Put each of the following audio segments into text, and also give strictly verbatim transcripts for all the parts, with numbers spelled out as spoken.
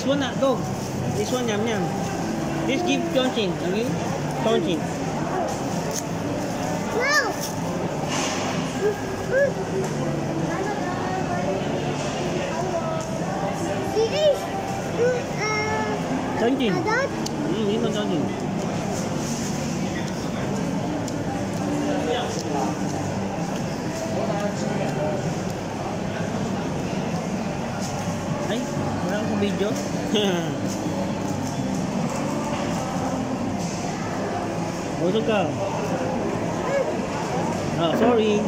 one hot dog. This one yum yum. This give Chongqing, okay? Chongqing. No. This is uh, Chongqing. adult. Hmm, this one Chongqing. Ay, wala akong video. Busog ka. Oh, sorry.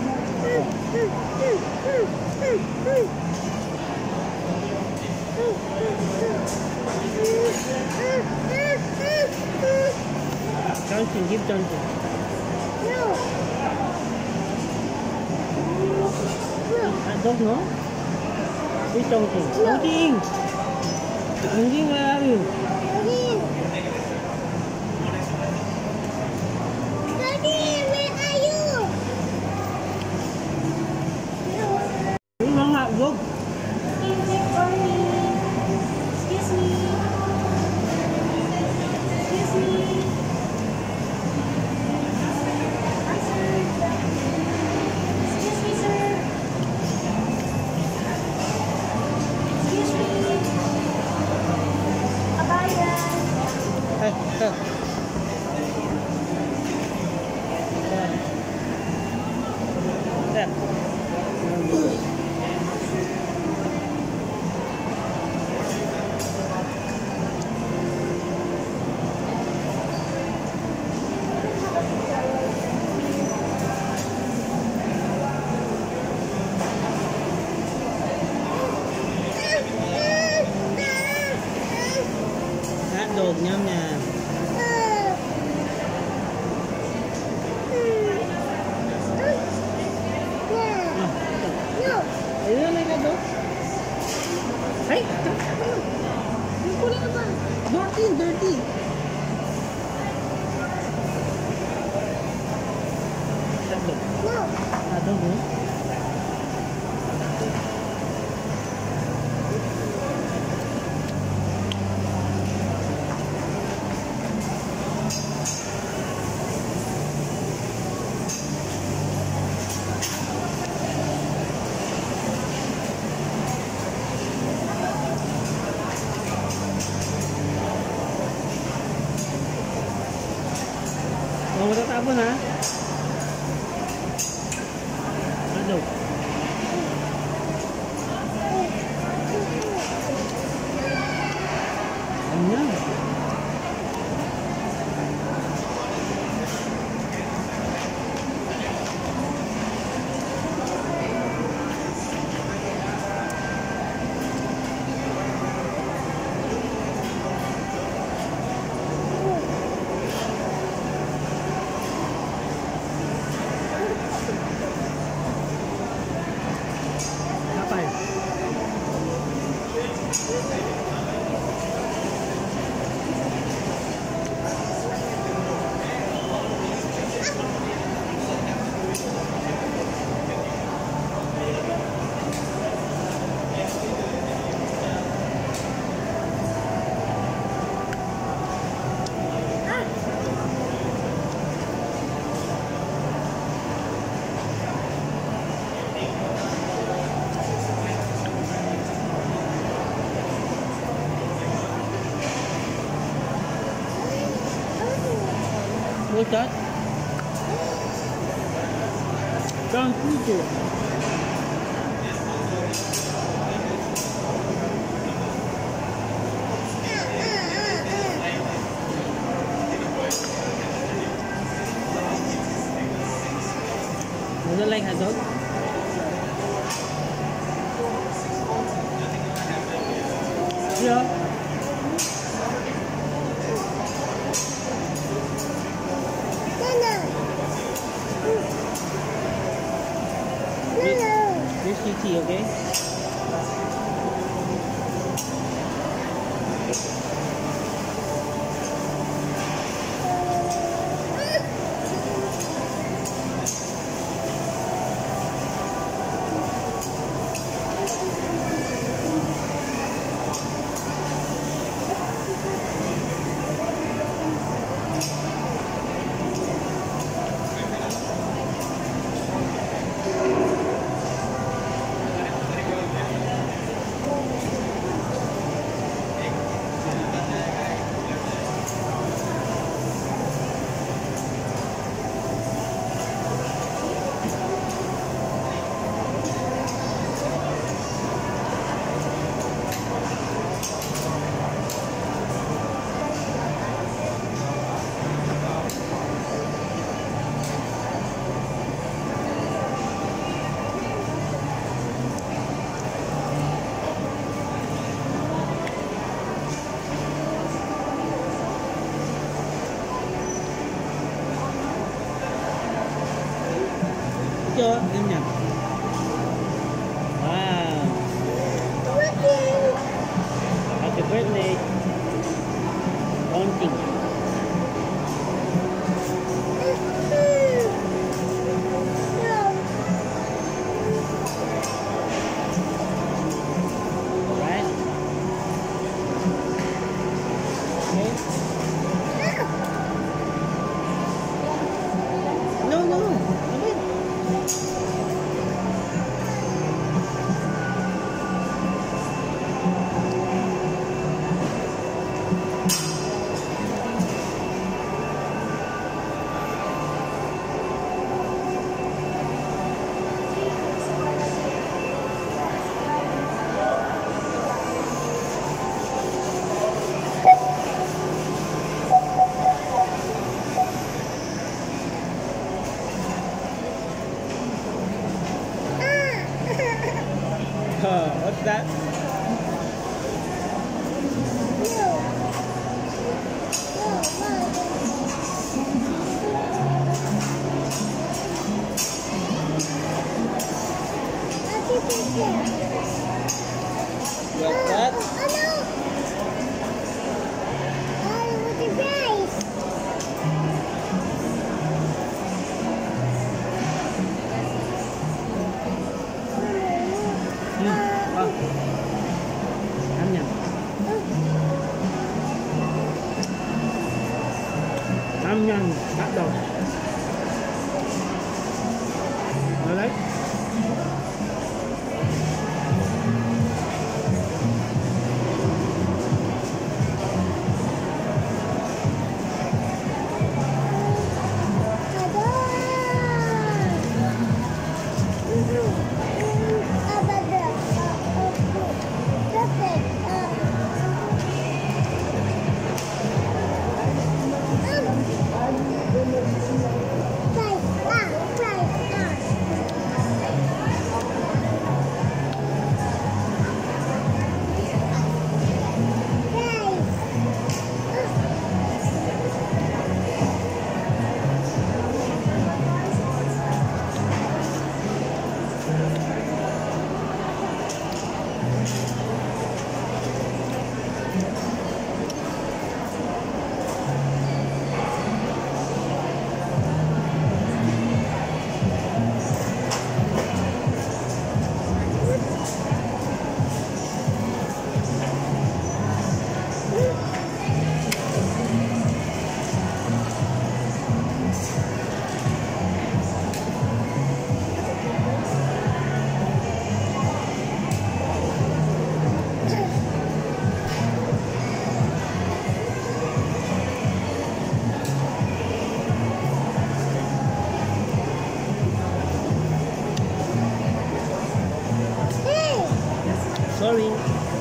Chongqing, give Chongqing. No. Hot dog, no? This Chongqing. Chongqing! Chongqing, where are you? Daddy, where are you? Yung mga hot dog. Excuse me. Excuse me. Excuse me, sir. Excuse me. Kabayan. Eh, eh. Eh. Hot dog, nhâm nè. No. Ayun na hot dog. Ay! Yung pula naman. Dirty, dirty. Hot dog. No. Hot dog, no? Huwag mo tatapon, ha? Hot dog. Ano yan? Kapal. What's that? John Future. You don't like hot dog? Yeah. This is tea, okay? chưa? Em nhầm. Wow. Happy birthday. Counting. Right? Okay. No, no. Okay. Uh, what's that? What's that? Hmm. Oh. Ăn nhầm. Ăn nhầm. Bắt đầu. Rồi đấy. Sorry.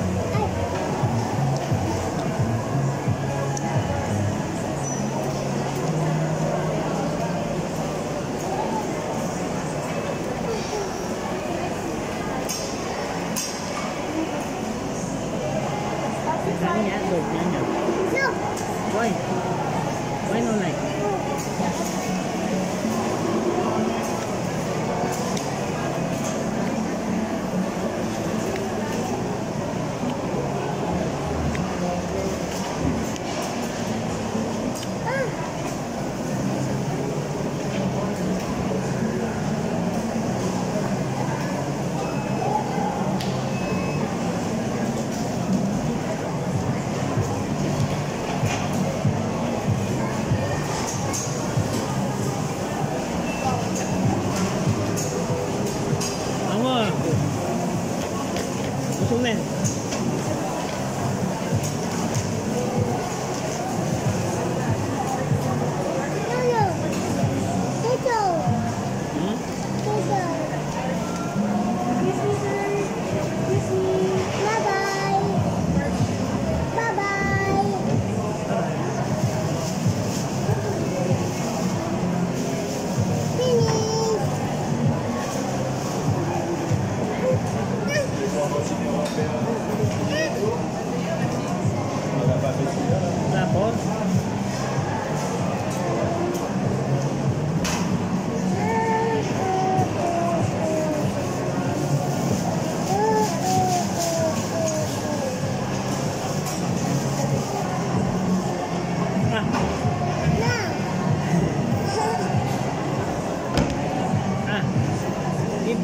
Ráng nhá được nhá nhở. Quay. Quay nó này.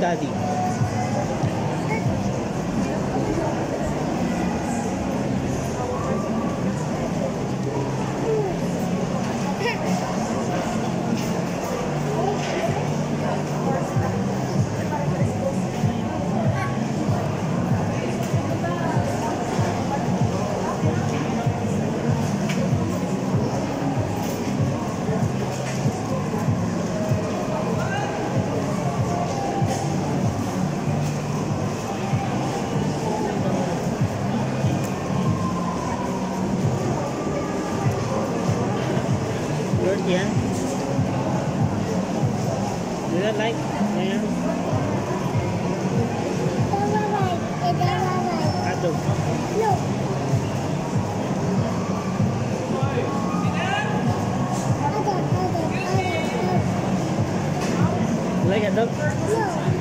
daddy. Good, yeah. Do you like? Yeah. Aduh. No. Like a dog? No.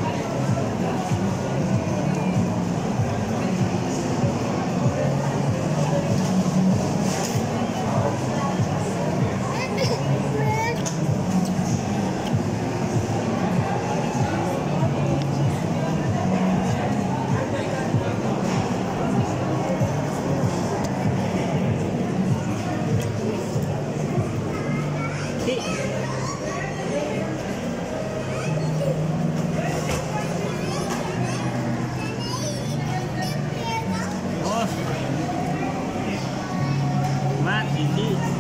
Oh. Mat, ini.